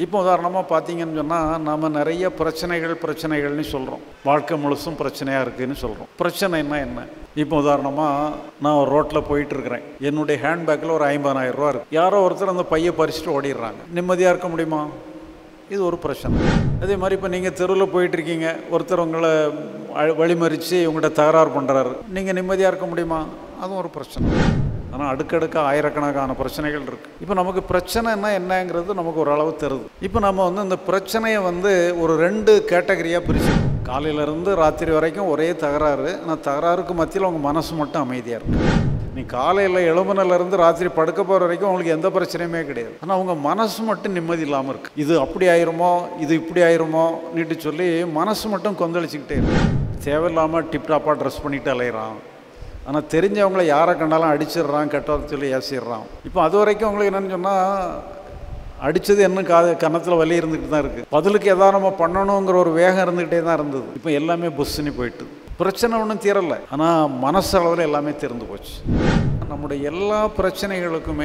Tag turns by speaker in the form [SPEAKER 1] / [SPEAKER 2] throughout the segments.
[SPEAKER 1] இப்போ உதாரணமாக பார்த்தீங்கன்னு சொன்னால் நம்ம நிறைய பிரச்சனைகள்னு சொல்கிறோம். வாழ்க்கை முழுசும் பிரச்சனையாக இருக்குதுன்னு சொல்கிறோம். பிரச்சனைன்னா என்ன? இப்போ உதாரணமாக நான் ஒரு ரோட்டில் போயிட்டுருக்கிறேன். என்னுடைய ஹேண்ட்பேக்கில் ஒரு 50,000 ரூபா இருக்குது. யாரோ ஒருத்தர் அந்த பையை பறிச்சுட்டு ஓடிடுறாங்க. நிம்மதியாக இருக்க முடியுமா? இது ஒரு பிரச்சனை. அதே மாதிரி இப்போ நீங்கள் தெருவில் போயிட்டுருக்கீங்க, ஒருத்தர் உங்களை வழிமறித்து உங்கள்கிட்ட தகராறு பண்ணுறாரு. நீங்கள் நிம்மதியாக இருக்க முடியுமா? அதுவும் ஒரு பிரச்சனை. ஆனால் அடுக்கடுக்காக ஆயிரக்கணக்கான பிரச்சனைகள் இருக்குது. இப்போ நமக்கு பிரச்சனைன்னா என்னங்கிறது நமக்கு ஓரளவு தெரியுது. இப்போ நம்ம இந்த பிரச்சனையை ஒரு 2 கேட்டகரியாக பிரிச்சுக்கணும். காலையிலேருந்து ராத்திரி வரைக்கும் ஒரே தகராறு. ஆனால் தகராறுக்கு மத்தியில் உங்கள் மனசு மட்டும் அமைதியாக இருக்குது. நீ காலையில் எழும்புனிலேருந்து ராத்திரி படுக்க போகிற வரைக்கும் உங்களுக்கு எந்த பிரச்சனையுமே கிடையாது. ஆனால் உங்கள் மனசு மட்டும் நிம்மதி இல்லாமல் இருக்குது. இது அப்படி ஆயிருமோ, இது இப்படி ஆயிருமோ நீட்டு சொல்லி மனசு மட்டும் கொந்தளிச்சுக்கிட்டே இருக்கு. தேவையில்லாமல் டிப்டாப்பாக ட்ரெஸ் பண்ணிட்டு அலையிறான். ஆனால் தெரிஞ்சவங்கள யாரை கண்டாலும் அடிச்சிடுறான், கெட்டதை சொல்லி ஏசிடுறான். இப்போ அது வரைக்கும் உங்களுக்கு என்னென்னு சொன்னால், அடித்தது என்ன கன்னத்தில் வலி இருந்துக்கிட்டு தான் இருக்குது. பதிலுக்கு எதாவது நம்ம பண்ணணுங்கிற ஒரு வேகம் இருந்துக்கிட்டே தான் இருந்தது. இப்போ எல்லாமே புஷ்ஷுன்னு போயிட்டு பிரச்சனை ஒன்றும் தீரலை, ஆனால் மனசளவில் எல்லாமே தீர்ந்து போச்சு. நம்முடைய எல்லா பிரச்சனைகளுக்குமே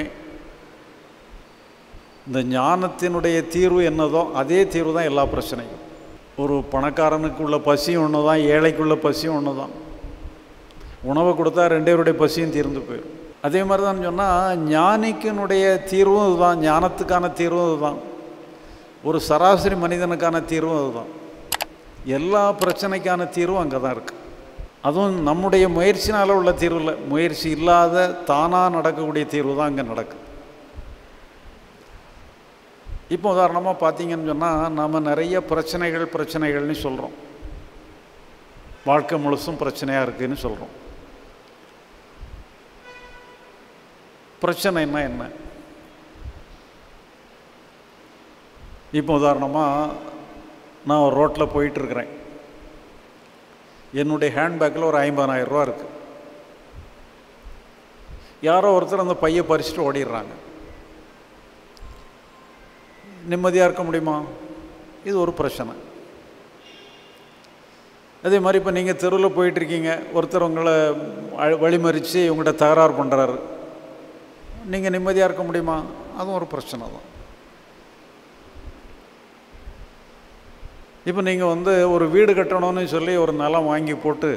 [SPEAKER 1] இந்த ஞானத்தினுடைய தீர்வு என்னதோ அதே தீர்வு தான் எல்லா பிரச்சனையும். ஒரு பணக்காரனுக்குள்ள பசியும் ஒன்று தான், ஏழைக்குள்ள பசியும் ஒன்று தான். உணவை கொடுத்தா 2 பேருடைய பசியும் தீர்ந்து போயிடும். அதே மாதிரி தான் சொன்னால் ஞானிக்கினுடைய தீர்வும் இதுதான், ஞானத்துக்கான தீர்வும் இதுதான், ஒரு சராசரி மனிதனுக்கான தீர்வும் அதுதான். எல்லா பிரச்சனைக்கான தீர்வும் அங்கே தான் இருக்குது. அதுவும் நம்முடைய முயற்சினால் உள்ள தீர்வு இல்லை, முயற்சி இல்லாத தானாக நடக்கக்கூடிய தீர்வு தான் அங்கே நடக்குது. இப்போ உதாரணமாக பார்த்தீங்கன்னு சொன்னால் நம்ம நிறைய பிரச்சனைகள்னு சொல்கிறோம். வாழ்க்கை முழுசும் பிரச்சனையாக இருக்குதுன்னு சொல்கிறோம். பிரச்சனைன்னா என்ன? இப்போ உதாரணமாக நான் ஒரு ரோட்டில் போயிட்டுருக்கிறேன். என்னுடைய ஹேண்ட்பேக்கில் ஒரு 50,000 ரூபா இருக்குது. யாரோ ஒருத்தர் அந்த பையை பறிச்சுட்டு ஓடிடுறாங்க. நிம்மதியாக இருக்க முடியுமா? இது ஒரு பிரச்சனை. அதே மாதிரி இப்போ நீங்கள் தெருவில் போயிட்டுருக்கீங்க, ஒருத்தர் உங்களை வழிமறித்து உங்கள்கிட்ட தகராறு பண்ணுறாரு. நீங்கள் நிம்மதியாக இருக்க முடியுமா? அதுவும் ஒரு பிரச்சனை தான். இப்போ நீங்கள் ஒரு வீடு கட்டணும்னு சொல்லி ஒரு நிலம் வாங்கி போட்டு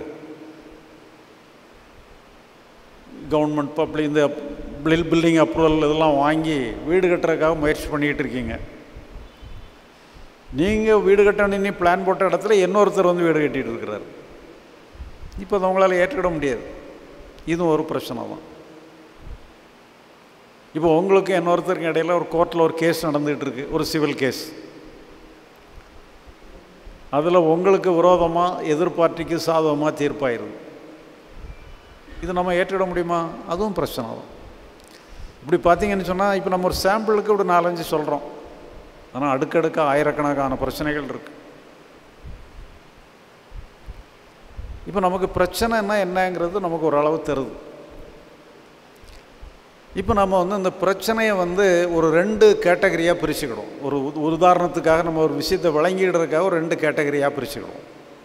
[SPEAKER 1] கவர்மெண்ட் பப்ளிக் இந்த பில்டிங் அப்ரூவல் இதெல்லாம் வாங்கி வீடு கட்டுறதுக்காக முயற்சி பண்ணிக்கிட்டு இருக்கீங்க. நீங்கள் வீடு கட்டணும்னு பிளான் போட்ட இடத்துல இன்னொருத்தர் வீடு கட்டிகிட்டு இருக்கிறார். இப்போ அதை உங்களால் ஏற்றுக்கிட முடியாது. இதுவும் ஒரு பிரச்சனை தான். இப்போ உங்களுக்கு இன்னொருத்தருக்கு இடையில் ஒரு கோர்ட்டில் ஒரு கேஸ் நடந்துகிட்டு இருக்கு, ஒரு சிவில் கேஸ். அதில் உங்களுக்கு விரோதமாக எதிர்பார்ட்டிக்கு சாதகமாக தீர்ப்பாயிருது. இது நம்ம ஏற்றுக்கிட முடியுமா? அதுவும் பிரச்சனை தான். இப்படி பார்த்தீங்கன்னு சொன்னால் இப்போ நம்ம ஒரு சாம்பிளுக்கு ஒரு 4-5 சொல்கிறோம். ஆனால் அடுக்கடுக்காக ஆயிரக்கணக்கான பிரச்சனைகள் இருக்குது. இப்போ நமக்கு பிரச்சனைன்னா என்னங்கிறது நமக்கு ஓரளவு தெரியுது. இப்போ நம்ம இந்த பிரச்சனையை ஒரு 2 கேட்டகரியாக பிரிச்சுக்கிடும். ஒரு உதாரணத்துக்காக நம்ம ஒரு விஷயத்தை விளங்கிடுறதுக்காக ஒரு 2 கேட்டகரியாக பிரிச்சுக்கிடும்.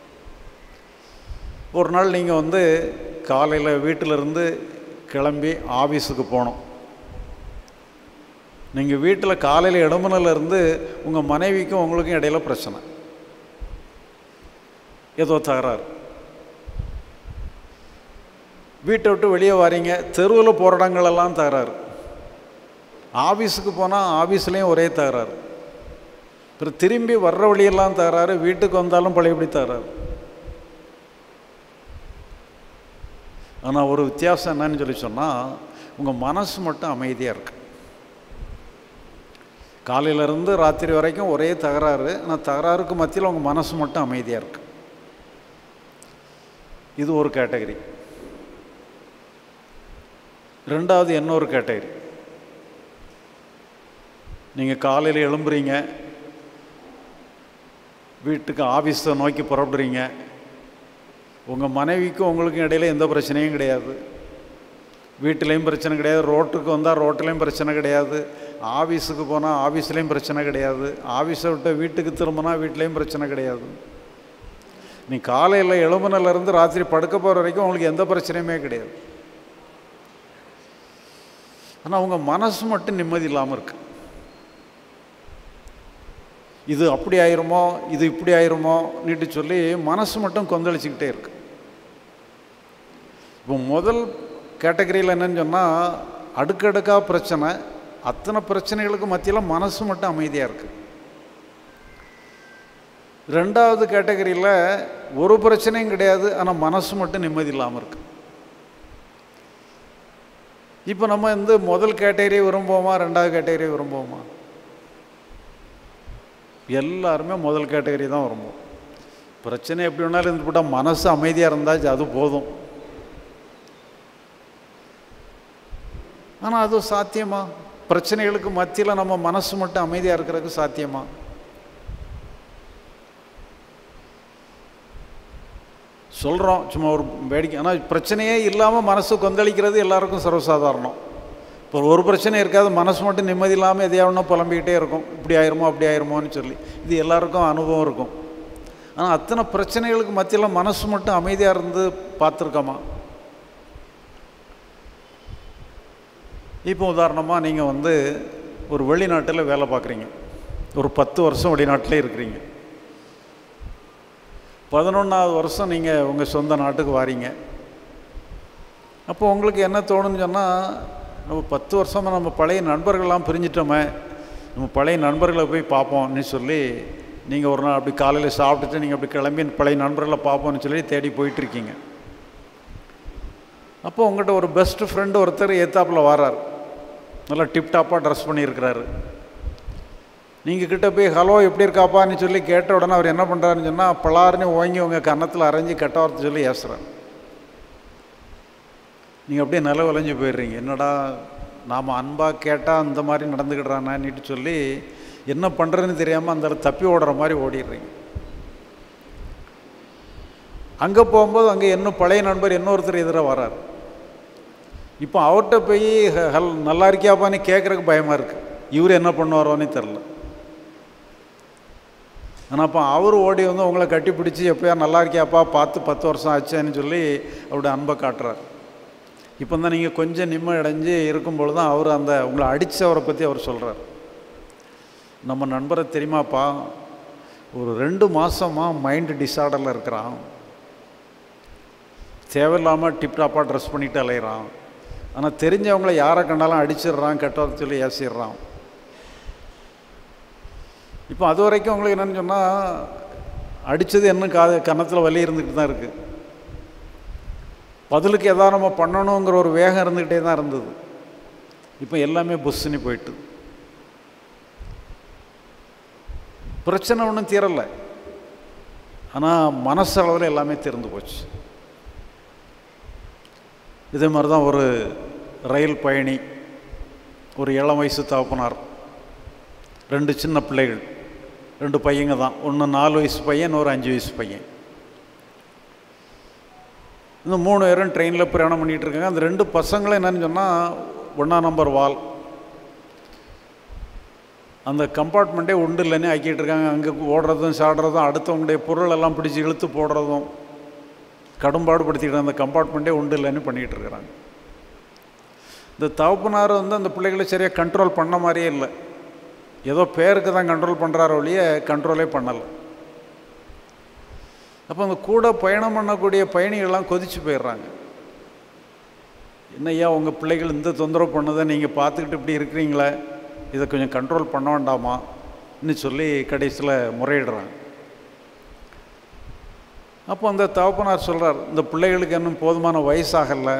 [SPEAKER 1] ஒரு நாள் நீங்கள் காலையில் வீட்டிலேருந்து கிளம்பி ஆஃபீஸுக்கு போகணும். நீங்கள் வீட்டில் காலையில் எழும்புனிலேருந்து உங்கள் மனைவிக்கும் உங்களுக்கும் இடையில பிரச்சனை, ஏதோ தகராறு. வீட்டை விட்டு வெளியே வாரீங்க, தெருவில் போகிற இடங்களெல்லாம் தகராறு. ஆஃபீஸுக்கு போனால் ஆஃபீஸ்லேயும் ஒரே தகராறு. அப்புறம் திரும்பி வர்ற வழியெல்லாம் தகராறு, வீட்டுக்கு வந்தாலும் பழையபடி தகராறு. ஆனால் ஒரு வித்தியாசம் என்னன்னு சொல்லி சொன்னால், உங்கள் மனசு மட்டும் அமைதியாக இருக்குது. காலையிலேருந்து ராத்திரி வரைக்கும் ஒரே தகராறு. ஆனால் தகராறுக்கு மத்தியில் உங்கள் மனசு மட்டும் அமைதியாக இருக்குது. இது ஒரு கேட்டகரி. 2வது இன்னொரு கேட்டகரி. நீங்கள் காலையில் எழும்புறீங்க, வீட்டுக்கு ஆஃபீஸை நோக்கி புறப்படுறீங்க. உங்கள் மனைவிக்கும் உங்களுக்கும் இடையில எந்த பிரச்சனையும் கிடையாது. வீட்டிலையும் பிரச்சனை கிடையாது, ரோட்டுக்கு வந்தால் ரோட்டிலையும் பிரச்சனை கிடையாது, ஆஃபீஸுக்கு போனால் ஆஃபீஸ்லேயும் பிரச்சனை கிடையாது, ஆஃபீஸை விட்டு வீட்டுக்கு திரும்பினா வீட்லேயும் பிரச்சனை கிடையாது. நீ காலையில் எழும்புனிலேருந்து ராத்திரி படுக்க போகிற வரைக்கும் உங்களுக்கு எந்த பிரச்சனையுமே கிடையாது. ஆனால் உங்கள் மனசு மட்டும் நிம்மதி இல்லாமல் இருக்குது. இது அப்படி ஆயிருமோ, இது இப்படி ஆயிருமோ நீட்டு சொல்லி மனசு மட்டும் கொந்தளிச்சுக்கிட்டே இருக்கு. இப்போ முதல் கேட்டகரியில் என்னன்னு சொன்னால் அடுக்கடுக்காக பிரச்சனை, அத்தனை பிரச்சனைகளுக்கு மத்தியில் மனசு மட்டும் அமைதியாக இருக்குது. ரெண்டாவது கேட்டகரியில் ஒரு பிரச்சனையும் கிடையாது, ஆனால் மனசு மட்டும் நிம்மதி இல்லாமல் இருக்குது. இப்போ நம்ம முதல் கேட்டகரியை விரும்புவோமா, ரெண்டாவது கேட்டகரியை விரும்புவோமா? எல்லாருமே முதல் கேட்டகரி தான் விரும்புவோம். பிரச்சனை எப்படி வேணாலும் இருந்துவிட்டால் மனசு அமைதியாக இருந்தாச்சு அது போதும். ஆனால் அது சாத்தியமா? பிரச்சனைகளுக்கு மத்தியில் நம்ம மனசு மட்டும் அமைதியாக இருக்கிறதுக்கு சாத்தியமா? சொல்கிறோம் சும்மா ஒரு வேடிக்கை. ஆனால் பிரச்சனையே இல்லாமல் மனசு கொந்தளிக்கிறது எல்லாருக்கும் சர்வசாதாரணம். இப்போ ஒரு பிரச்சனை இருக்காது, மனசு மட்டும் நிம்மதி இல்லாமல் எதையாவது புலம்பிக்கிட்டே இருக்கும், இப்படி ஆயிருமோ அப்படி ஆயிருமோன்னு சொல்லி. இது எல்லாருக்கும் அனுபவம் இருக்கும். ஆனால் அத்தனை பிரச்சனைகளுக்கு மத்தியில் மனசு மட்டும் அமைதியாக இருந்து பார்த்துருக்கோமா? இப்போ உதாரணமாக நீங்கள் ஒரு வெளிநாட்டில் வேலை பார்க்குறீங்க, ஒரு 10 வருஷம் வெளிநாட்டிலே இருக்கிறீங்க. 11ஆவது வருஷம் நீங்கள் உங்கள் சொந்த நாட்டுக்கு வாரீங்க. அப்போ உங்களுக்கு என்ன தோணுன்னு சொன்னால், நம்ம 10 வருஷமாக நம்ம பழைய நண்பர்கள்லாம் பிரிஞ்சிட்டோமே, நம்ம பழைய நண்பர்களை போய் பார்ப்போம்னு சொல்லி நீங்கள் ஒரு நாள் அப்படி காலையில் சாப்பிட்டுட்டு நீங்கள் அப்படி கிளம்பி பழைய நண்பர்களை பார்ப்போம்னு சொல்லி தேடி போயிட்டுருக்கீங்க. அப்போ உங்கள்கிட்ட ஒரு பெஸ்ட் ஃப்ரெண்டு ஒருத்தர் ஏத்தாப்பில் வரார், நல்லா டிப்டாப்பாக ட்ரெஸ் பண்ணியிருக்கிறாரு. நீங்கள் கிட்டே போய் ஹலோ எப்படி இருக்காப்பான்னு சொல்லி கேட்ட உடனே அவர் என்ன பண்ணுறாருன்னு சொன்னால் பலாருன்னு ஓங்கி உங்கள் கன்னத்தில் அரைஞ்சி கெட்ட வார்த்தை சொல்லி ஏசுகிறார். நீங்கள் அப்படியே நில விளைஞ்சி போயிடுறீங்க. என்னடா நாம் அன்பாக கேட்டால் அந்த மாதிரி நடந்துக்கிடுறானான்னுட்டு சொல்லி என்ன பண்ணுறதுன்னு தெரியாமல் அந்த தப்பி ஓடுற மாதிரி ஓடிடுறீங்க. அங்கே போகும்போது அங்கே இன்னும் பழைய நண்பர் இன்னொருத்தர் எதிராக வரார். இப்போ அவர்கிட்ட போய் நல்லா இருக்கியாப்பான்னு கேட்குறதுக்கு பயமாக இருக்குது, இவர் என்ன பண்ணுவாரோன்னு தெரில. ஆனால் அப்போ அவர் ஓடி உங்களை கட்டி பிடிச்சி எப்போயா நல்லா இருக்கியாப்பா பார்த்து 10 வருஷம் ஆச்சேன்னு சொல்லி அவருடைய அன்பை காட்டுறார். இப்போ தான் நீங்கள் கொஞ்சம் நிம்மதி அடைஞ்சு இருக்கும்பொழுது தான் அவர் உங்களை அடித்தவரை பற்றி அவர் சொல்கிறார். நம்ம நண்பரை தெரியுமாப்பா, ஒரு 2 மாதமாக மைண்டு டிஸார்டரில் இருக்கிறான், தேவையில்லாமல் டிப்டாப்பாக ட்ரெஸ் பண்ணிவிட்டு அலையிறான், ஆனால் தெரிஞ்சவங்கள யாரை கண்டாலும் அடிச்சிடுறான், கெட்டதை சொல்லி ஏசிடுறான். இப்போ அது வரைக்கும் உங்களுக்கு என்னென்னு சொன்னால் அடித்தது இன்னும் கன்னத்தில் வலி இருந்துக்கிட்டு தான் இருக்குது. பதிலுக்கு எதாவது நம்ம பண்ணணுங்கிற ஒரு வேகம் இருந்துக்கிட்டே தான் இருந்தது. இப்போ எல்லாமே புஷ்ஷுன்னு போயிட்டு பிரச்சனை ஒன்றும் தீரலை, ஆனால் மனசளவில் எல்லாமே தீர்ந்து போச்சு. இதே மாதிரி தான் ஒரு ரயில் பயணி, ஒரு இளம் வயசு தகப்பனார், 2 சின்ன பிள்ளைகள், 2 பையங்க தான், ஒன்று 4 வயசு பையன், ஒரு 5 வயசு பையன். இந்த 3 பேரும் ட்ரெயினில் பிரயாணம் பண்ணிகிட்டு இருக்காங்க. அந்த 2 பசங்களும் என்னன்னு சொன்னால் 1ஆம் நம்பர் வால், அந்த கம்பார்ட்மெண்ட்டே உண்டு இல்லைன்னு ஆக்கிட்டு இருக்காங்க. அங்கே ஓடுறதும் சாடுறதும் அடுத்தவங்களுடைய பொருளெல்லாம் பிடிச்சி இழுத்து போடுறதும் கடும்பாடுபடுத்திக்கிட்டு அந்த கம்பார்ட்மெண்ட்டே உண்டு இல்லைன்னு பண்ணிகிட்டு இருக்கிறாங்க. இந்த தகப்பனார் அந்த பிள்ளைகளை சரியாக கண்ட்ரோல் பண்ண மாதிரியே இல்லை, ஏதோ பேருக்கு தான் கண்ட்ரோல் பண்ணுறாரோ ஒழிய கண்ட்ரோலே பண்ணலை. அப்போ அந்த கூட பயணம் பண்ணக்கூடிய பயணிகள்லாம் கொதிச்சு போயிடுறாங்க. என்னையா உங்கள் பிள்ளைகள் இந்த தொந்தரவு பண்ணதை நீங்கள் பார்த்துக்கிட்டு இப்படி இருக்கிறீங்களே, இதை கொஞ்சம் கண்ட்ரோல் பண்ண வேண்டாமான்னு சொல்லி கடைசியில் முறையிடுறாங்க. அப்போ அந்த தகப்பனார் சொல்கிறார், இந்த பிள்ளைகளுக்கு இன்னும் போதுமான வயசாகலை,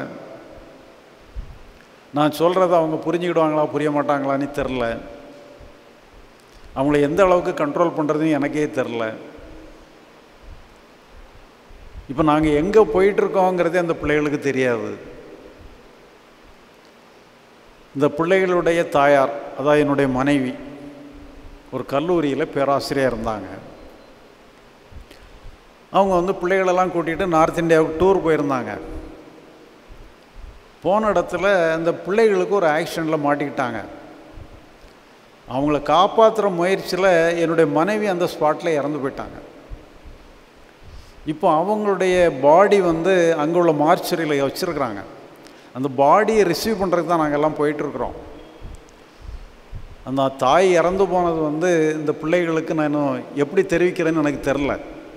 [SPEAKER 1] நான் சொல்கிறத அவங்க புரிஞ்சுக்கிடுவாங்களா புரிய மாட்டாங்களான்னு தெரில, அவங்கள எந்த அளவுக்கு கண்ட்ரோல் பண்ணுறதுன்னு எனக்கே தெரில, இப்போ நாங்கள் எங்கே போயிட்டுருக்கோங்கிறதே அந்த பிள்ளைகளுக்கு தெரியாது. இந்த பிள்ளைகளுடைய தாயார், அதாவது என்னுடைய மனைவி, ஒரு கல்லூரியில் பேராசிரியர் இருந்தாங்க. அவங்க பிள்ளைகளெல்லாம் கூட்டிகிட்டு நார்த் இந்தியாவுக்கு டூர் போயிருந்தாங்க. போன இடத்துல அந்த பிள்ளைகளுக்கு ஒரு ஆக்சிடெண்ட்டில் மாட்டிக்கிட்டாங்க. அவங்கள காப்பாற்றுற முயற்சியில் என்னுடைய மனைவி அந்த ஸ்பாட்டில் இறந்து போயிட்டாங்க. இப்போ அவங்களுடைய பாடி அங்கே உள்ள மார்ச்சரியில் வச்சுருக்குறாங்க. அந்த பாடியை ரிசீவ் பண்ணுறதுக்கு தான் நாங்கள் எல்லாம் போயிட்டுருக்குறோம். அந்த தாய் இறந்து போனது வந்து இந்த பிள்ளைகளுக்கு நான் எப்படி தெரிவிக்கிறேன்னு எனக்கு தெரில.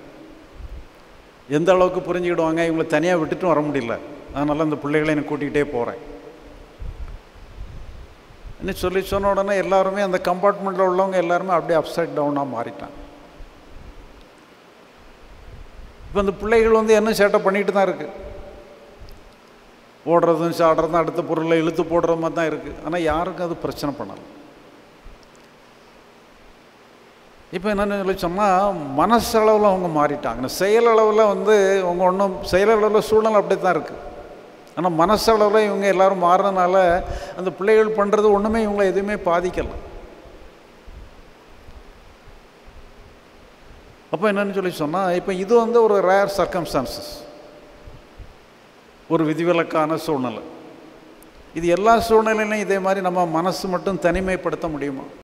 [SPEAKER 1] எந்த அளவுக்கு புரிஞ்சுக்கிடுவாங்க, இவங்களை தனியாக விட்டுட்டும் வர முடியல. அதனால் அந்த பிள்ளைகளை எனக்கு கூட்டிகிட்டே போகிறேன் இன்னும் சொல்லி சொன்ன உடனே எல்லாருமே அந்த கம்பார்ட்மெண்ட்டில் உள்ளவங்க எல்லாருமே அப்படியே அப்சைட் டவுனாக மாறிட்டாங்க. இப்போ அந்த பிள்ளைகள் வந்து என்ன சேட்டை பண்ணிட்டு தான் இருக்குது. ஓடுறதும் சாடுறதும் அடுத்த பொருளை இழுத்து போடுற மாதிரி தான் இருக்குது. ஆனால் யாருக்கும் அது பிரச்சனை பண்ணலை. இப்போ என்னென்னு சொல்லி சொன்னால் மனசளவில் அவங்க மாறிட்டாங்க. செயலளவில் வந்து அவங்க ஒன்றும் செயலளவில் சூழ்நிலை அப்படி தான் இருக்குது. ஆனால் மனசளவில் இவங்க எல்லோரும் மாறினால அந்த பிள்ளைகள் பண்ணுறது ஒன்றுமே இவங்களை எதுவுமே பாதிக்கலை. அப்போ என்னென்னு சொல்லி சொன்னால் இப்போ இது வந்து ஒரு ரேர் சர்க்கம்ஸ்டான்சஸ், ஒரு விதிவிலக்கான சூழ்நிலை. இது எல்லா சூழ்நிலையிலையும் இதே மாதிரி நம்ம மனசு மட்டும் தனிமைப்படுத்த முடியுமா?